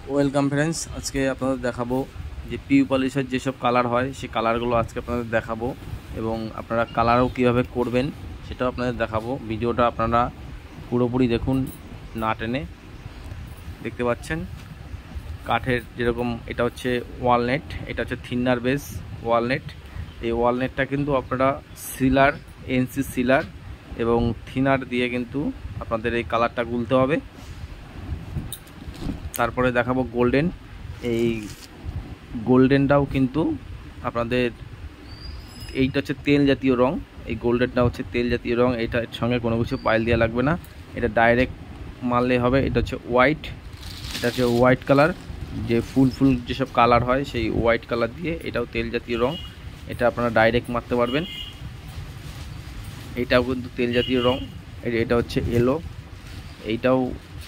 Welcome friends, আজকে আপনাদের দেখাবো যে পিউ পলিশের যেসব কালার হয় সেই কালারগুলো আজকে আপনাদের দেখাবো এবং আপনারা কালারও কীভাবে করবেন সেটাও আপনাদের দেখাবো। ভিডিওটা আপনারা পুরোপুরি দেখুন, না টেনে। দেখতে পাচ্ছেন কাঠের যেরকম এটা হচ্ছে ওয়ালনেট, এটা হচ্ছে থিনার বেস ওয়ালনেট। এই ওয়ালনেটটা কিন্তু আপনারা সিলার, এনসি সিলার এবং থিনার দিয়ে কিন্তু আপনাদের এই কালারটা গুলতে হবে। তারপরে দেখাবো গোল্ডেন। এই গোল্ডেনটাও কিন্তু আপনাদের, এইটা হচ্ছে তেল জাতীয় রং, এই গোল্ডেনটা হচ্ছে তেল জাতীয় রং। এটার সঙ্গে কোনো কিছু পাইল দেওয়া লাগবে না, এটা ডাইরেক্ট মারলে হবে। এটা হচ্ছে হোয়াইট, এটা হচ্ছে হোয়াইট কালার, যে ফুল যেসব কালার হয় সেই হোয়াইট কালার দিয়ে, এটাও তেল জাতীয় রং, এটা আপনারা ডাইরেক্ট মারতে পারবেন। এটাও কিন্তু তেল জাতীয় রং। এটা হচ্ছে এলো, এইটাও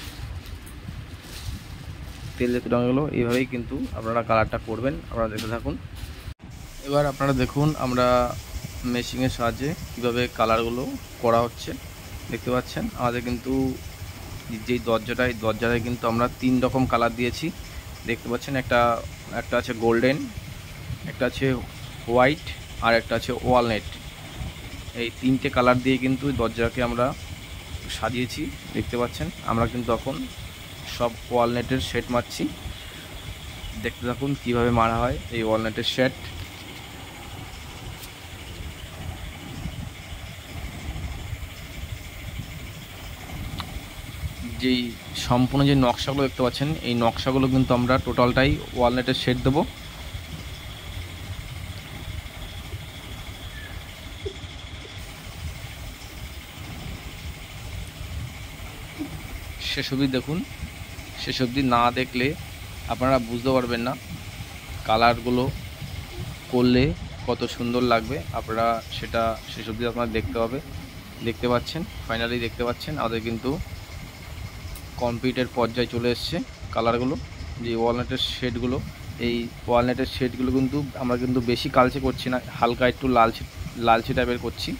তেল জাতীয় রঙগুলো। এইভাবেই কিন্তু আপনারা কালারটা করবেন, আপনারা দেখতে থাকুন। এবার আপনারা দেখুন আমরা মেশিনের সাহায্যে কীভাবে কালারগুলো করা হচ্ছে। দেখতে পাচ্ছেন আমাদের কিন্তু যেই দরজাটা, এই দরজাটায় কিন্তু আমরা 3 রকম কালার দিয়েছি। দেখতে পাচ্ছেন একটা আছে গোল্ডেন, একটা আছে হোয়াইট আর একটা আছে ওয়ালনেট। এই 3টে কালার দিয়ে কিন্তু দরজাকে আমরা সাজিয়েছি। দেখতে পাচ্ছেন আমরা কিন্তু এখন সব ওয়ালনেটের শেড মারছি। দেখতে থাকুন কীভাবে মারা হয় এই ওয়ালনেটের শেড। যেই সম্পূর্ণ যে নকশাগুলো দেখতে পাচ্ছেন, এই নকশাগুলো কিন্তু আমরা টোটালটাই ওয়ালনেটের শেড দেবো। শেষ অবধি দেখুন, শেষ অবধি না দেখলে আপনারা বুঝতে পারবেন না কালারগুলো করলে কত সুন্দর লাগবে। আপনারা সেটা শেষ অবধি আপনারা দেখতে হবে। দেখতে পাচ্ছেন ফাইনালি, দেখতে পাচ্ছেন আমাদের কিন্তু কমপ্লিটের পর্যায়ে চলে এসছে কালারগুলো। যে ওয়ালনেটের শেডগুলো, এই ওয়ালনেটের শেডগুলো কিন্তু আমরা কিন্তু বেশি কালচে করছি না, হালকা একটু লালচে টাইপের করছি।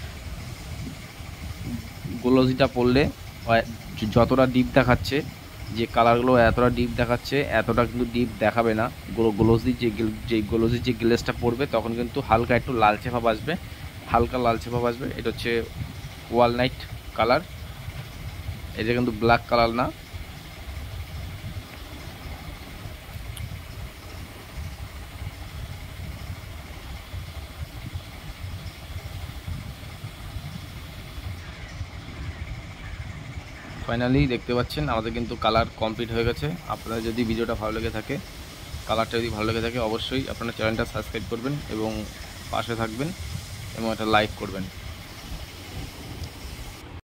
গ্লোজিটা পড়লে যতটা ডিপ দেখাচ্ছে, যে কালারগুলো এতটা ডিপ দেখাচ্ছে, এতটা কিন্তু ডিপ দেখাবে না। গ্লোজির যে গ্লেজটা পড়বে তখন কিন্তু হালকা একটু লালচে ভাব আসবে, হালকা লালচে ভাব আসবে। এটা হচ্ছে ওয়ালনাইট কালার, এটা কিন্তু ব্ল্যাক কালার না। ফাইনালি দেখতে পাচ্ছেন আমাদের কিন্তু কালার কমপ্লিট হয়ে গেছে। আপনাদের যদি ভিডিওটা ভালো লেগে থাকে, কালারটা যদি ভালো লেগে থাকে, অবশ্যই আপনারা চ্যানেলটা সাবস্ক্রাইব করবেন এবং পাশে থাকবেন এবং একটা লাইক করবেন।